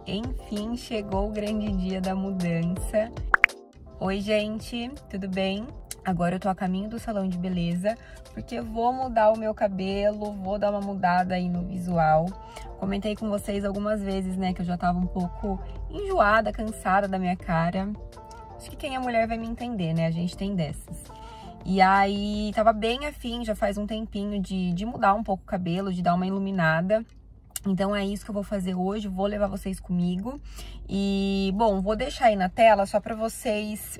Enfim, chegou o grande dia da mudança. Oi, gente, tudo bem? Agora eu tô a caminho do salão de beleza, porque vou mudar o meu cabelo, vou dar uma mudada aí no visual. Comentei com vocês algumas vezes, né, que eu já tava um pouco enjoada, cansada da minha cara. Acho que quem é mulher vai me entender, né? A gente tem dessas. E aí, tava bem afim, já faz um tempinho, de mudar um pouco o cabelo, de dar uma iluminada. Então, é isso que eu vou fazer hoje, vou levar vocês comigo. E, bom, vou deixar aí na tela só pra vocês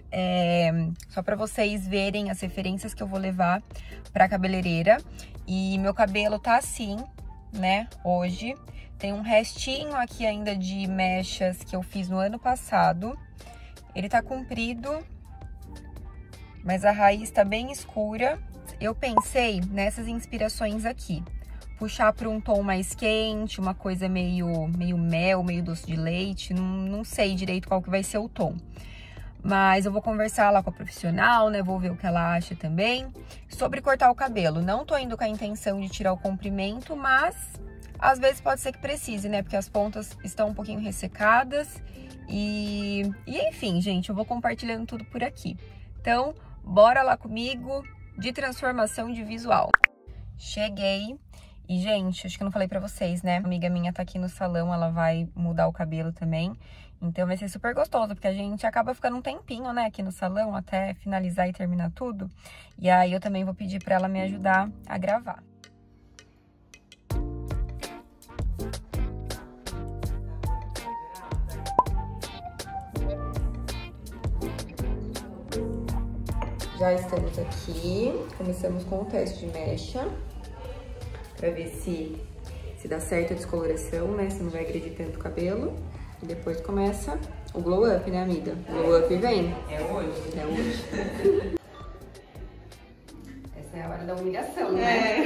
verem as referências que eu vou levar pra cabeleireira. E meu cabelo tá assim, né, hoje. Tem um restinho aqui ainda de mechas que eu fiz no ano passado. Ele tá comprido, mas a raiz tá bem escura. Eu pensei nessas inspirações aqui. Puxar para um tom mais quente, uma coisa meio mel, meio doce de leite. Não sei direito qual que vai ser o tom. Mas eu vou conversar lá com a profissional, né? Vou ver o que ela acha também. Sobre cortar o cabelo. Não tô indo com a intenção de tirar o comprimento, mas às vezes pode ser que precise, né? Porque as pontas estão um pouquinho ressecadas. E enfim, gente, eu vou compartilhando tudo por aqui. Então, bora lá comigo de transformação de visual. Cheguei. E, gente, acho que eu não falei pra vocês, né? Uma amiga minha tá aqui no salão, ela vai mudar o cabelo também. Então vai ser super gostoso, porque a gente acaba ficando um tempinho, né, aqui no salão, até finalizar e terminar tudo. E aí eu também vou pedir pra ela me ajudar a gravar. Já estamos aqui, começamos com o teste de mecha. Pra ver se dá certo a descoloração, né? Se não vai agredir tanto o cabelo. E depois começa o glow up, né, amiga? O glow up vem. É hoje. É hoje. Essa é a hora da humilhação, né?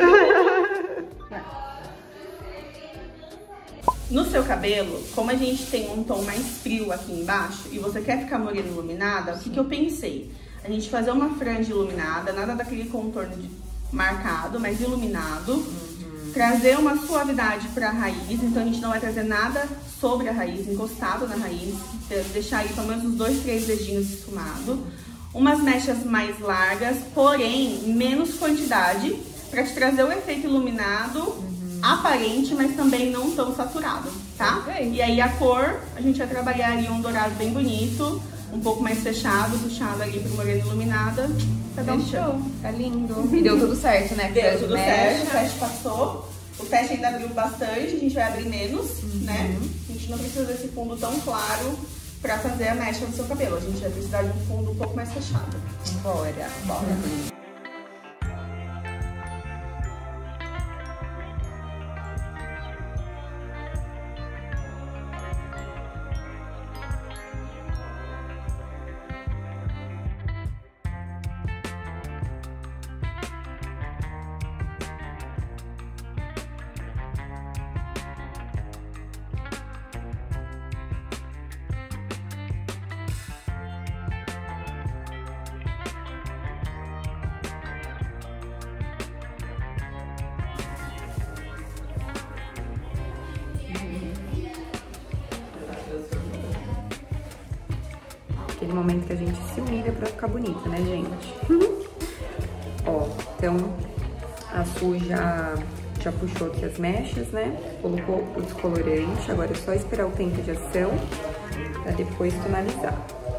No seu cabelo, como a gente tem um tom mais frio aqui embaixo e você quer ficar morena iluminada, o que eu pensei? A gente fazer uma franja iluminada, nada daquele contorno marcado, mas iluminado. Trazer uma suavidade para a raiz, então a gente não vai trazer nada sobre a raiz, encostado na raiz, deixar aí pelo menos uns 2, 3 dedinhos esfumados. Umas mechas mais largas, porém menos quantidade, para te trazer o efeito iluminado, aparente, mas também não tão saturado, tá? E aí a cor, a gente vai trabalhar ali um dourado bem bonito, um pouco mais fechado, puxado ali pro morena iluminada. Tá dando show. Tá lindo. E deu tudo certo, né? Deu tudo certo, o teste passou. O teste ainda abriu bastante, a gente vai abrir menos, né? A gente não precisa desse fundo tão claro pra fazer a mecha no seu cabelo. A gente vai precisar de um fundo um pouco mais fechado. Bora. Aquele momento que a gente se humilha pra ficar bonita, né, gente? Ó, então a Su já puxou aqui as mechas, né? Colocou o descolorante, agora é só esperar o tempo de ação pra depois tonalizar.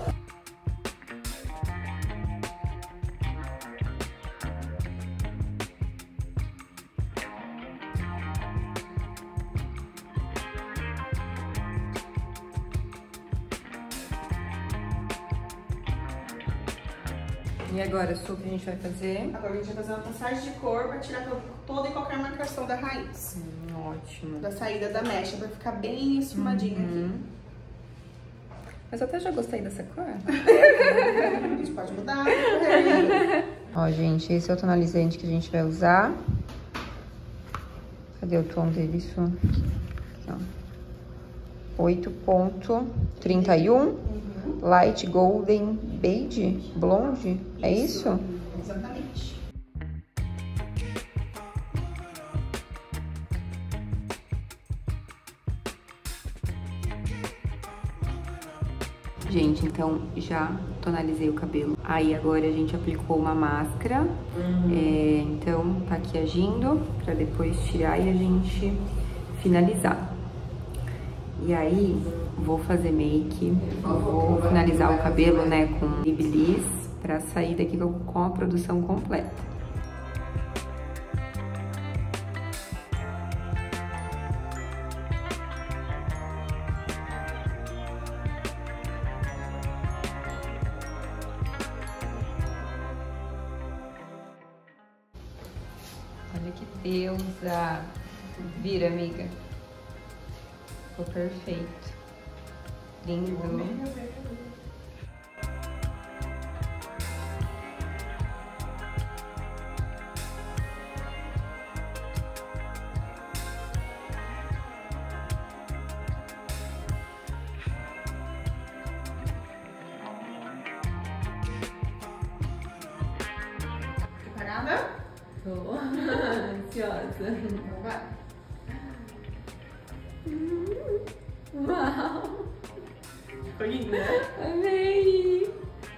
E agora, Su, o que a gente vai fazer? Agora a gente vai fazer uma passagem de cor pra tirar toda e qualquer marcação da raiz. Ótimo. Da saída da mecha, pra ficar bem esfumadinho aqui. Mas eu até já gostei dessa cor. A gente pode mudar. Ó, gente, esse é o tonalizante que a gente vai usar. Cadê o tom dele, Su? Aqui, ó. 8.31. Light Golden Beige Blonde, é isso? Exatamente. Gente, então já tonalizei o cabelo. Aí agora a gente aplicou uma máscara. Então tá aqui agindo pra depois tirar e a gente finalizar. E aí vou fazer make, vou finalizar o cabelo, né, com Babyliss pra sair daqui com a produção completa. Olha que deusa! Vira, amiga. Ficou perfeito. Lindo. Preparada? Tô ansiosa. Então vai. Uau! Ficou lindo, né? Amei!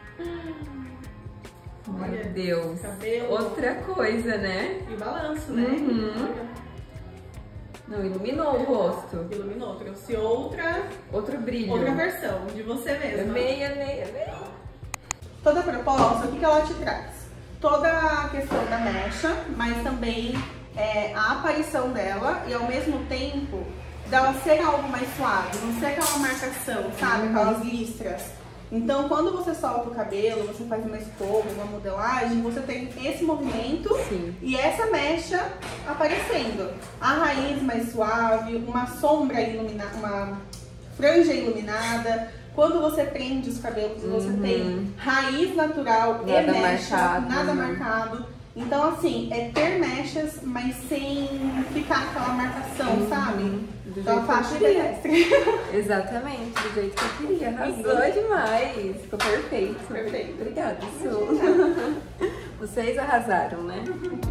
Olha, Meu Deus! cabelo. Outra coisa, né? E balanço, né? Uhum. Não, iluminou o rosto. Iluminou, trouxe outra Outro brilho. versão de você mesma. Amei, amei, amei. Toda a proposta, o que ela te traz? Toda a questão da mecha, mas também a aparição dela e ao mesmo tempo dela ser algo mais suave, não ser aquela marcação, sabe? Aquelas listras. Então, quando você solta o cabelo, você faz uma escova, uma modelagem, você tem esse movimento. Sim. E essa mecha aparecendo. A raiz mais suave, uma sombra iluminada, uma franja iluminada. Quando você prende os cabelos, você tem raiz natural e Nada mecha, marcado, nada marcado. Então, assim, é ter mechas, mas sem ficar aquela marcação, sabe? Do Então, a jeito que eu faixa queria. pedestre. Exatamente, do jeito que eu queria. Arrasou demais. Ficou perfeito. Perfeito. Obrigada, Su. Vocês arrasaram, né?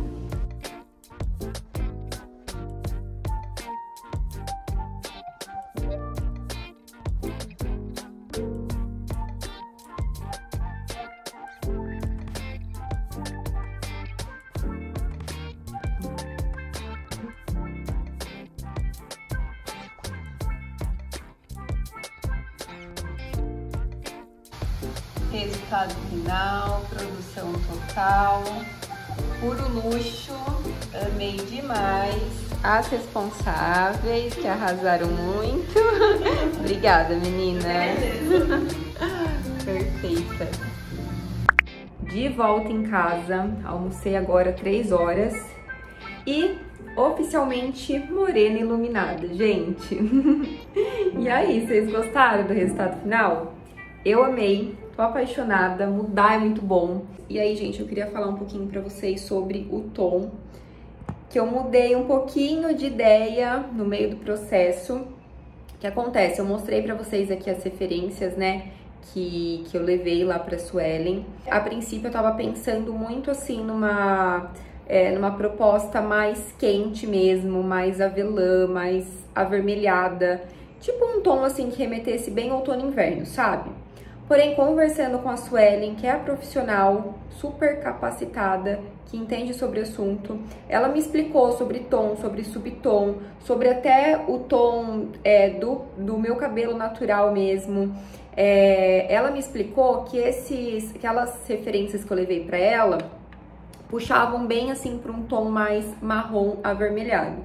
Resultado final, produção total, puro luxo, amei demais. As responsáveis que arrasaram muito. Obrigada, meninas. Perfeita. De volta em casa, almocei agora 3 horas e oficialmente morena iluminada, gente. E aí, vocês gostaram do resultado final? Eu amei. Tô apaixonada, mudar é muito bom. E aí, gente, eu queria falar um pouquinho pra vocês sobre o tom, que eu mudei um pouquinho de ideia no meio do processo. O que acontece? Eu mostrei pra vocês aqui as referências, né, que eu levei lá pra Suelen. A princípio, eu tava pensando muito, assim, numa proposta mais quente mesmo, mais avelã, mais avermelhada. Tipo um tom, assim, que remetesse bem outono e inverno, sabe? Porém, conversando com a Suelen, que é a profissional super capacitada, que entende sobre o assunto, ela me explicou sobre tom, sobre subtom, sobre até o tom do meu cabelo natural mesmo. Ela me explicou que aquelas referências que eu levei pra ela puxavam bem assim para um tom mais marrom avermelhado.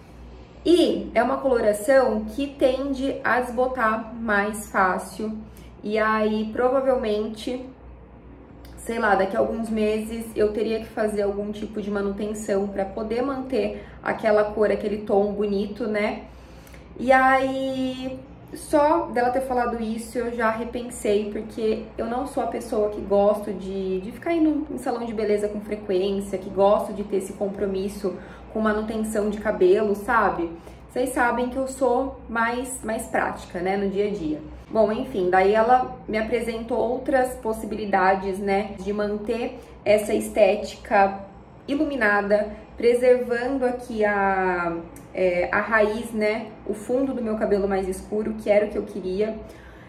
E é uma coloração que tende a desbotar mais fácil. E aí, provavelmente, sei lá, daqui a alguns meses eu teria que fazer algum tipo de manutenção para poder manter aquela cor, aquele tom bonito, né? E aí, só dela ter falado isso, eu já repensei, porque eu não sou a pessoa que gosto de ficar indo em salão de beleza com frequência, que gosto de ter esse compromisso com manutenção de cabelo, sabe? Vocês sabem que eu sou mais prática, né, no dia a dia. Bom, enfim, daí ela me apresentou outras possibilidades, né, de manter essa estética iluminada, preservando aqui a raiz, né, o fundo do meu cabelo mais escuro, que era o que eu queria.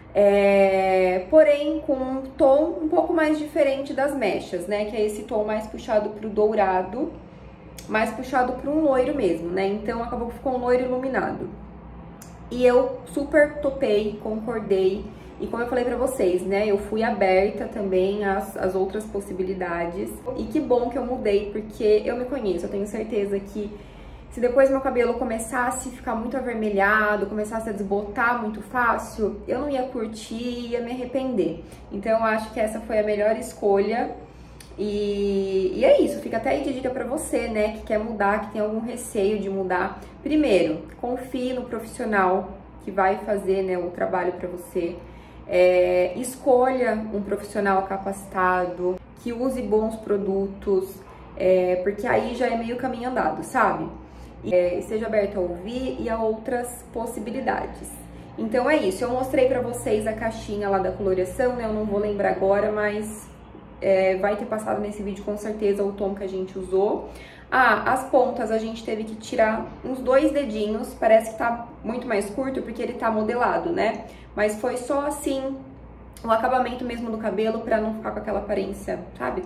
porém com um tom um pouco mais diferente das mechas, né? Que é esse tom mais puxado pro dourado, mais puxado para um loiro mesmo, né? Então acabou que ficou um loiro iluminado. E eu super topei, concordei. E como eu falei pra vocês, né? Eu fui aberta também às outras possibilidades. E que bom que eu mudei, porque eu me conheço. Eu tenho certeza que se depois meu cabelo começasse a ficar muito avermelhado, começasse a desbotar muito fácil, eu não ia curtir, ia me arrepender. Então eu acho que essa foi a melhor escolha. E é isso, fica até aí de dica pra você, né, que quer mudar, que tem algum receio de mudar. Primeiro, confie no profissional que vai fazer, né, o trabalho pra você. Escolha um profissional capacitado, que use bons produtos, porque aí já é meio caminho andado, sabe? Esteja aberto a ouvir e a outras possibilidades. Então é isso, eu mostrei pra vocês a caixinha lá da coloração, né, eu não vou lembrar agora, mas vai ter passado nesse vídeo com certeza o tom que a gente usou. As pontas a gente teve que tirar uns 2 dedinhos, parece que tá muito mais curto porque ele tá modelado, né? Mas foi só assim, o acabamento mesmo do cabelo pra não ficar com aquela aparência, sabe?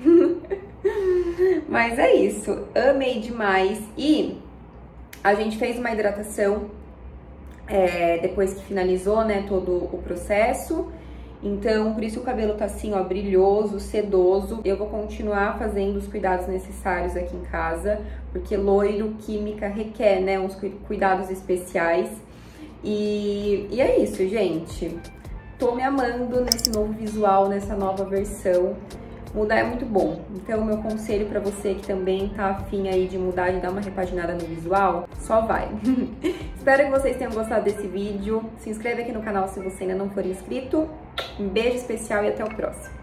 Mas é isso, amei demais. E a gente fez uma hidratação depois que finalizou, né, todo o processo. Então, por isso o cabelo tá assim, ó, brilhoso, sedoso. Eu vou continuar fazendo os cuidados necessários aqui em casa, porque loiro, química, requer, né, uns cuidados especiais. E é isso, gente. Tô me amando nesse novo visual, nessa nova versão. Mudar é muito bom. Então, meu conselho pra você que também tá afim aí de mudar, de dar uma repaginada no visual, só vai. Espero que vocês tenham gostado desse vídeo. Se inscreve aqui no canal se você ainda não for inscrito. Um beijo especial e até o próximo.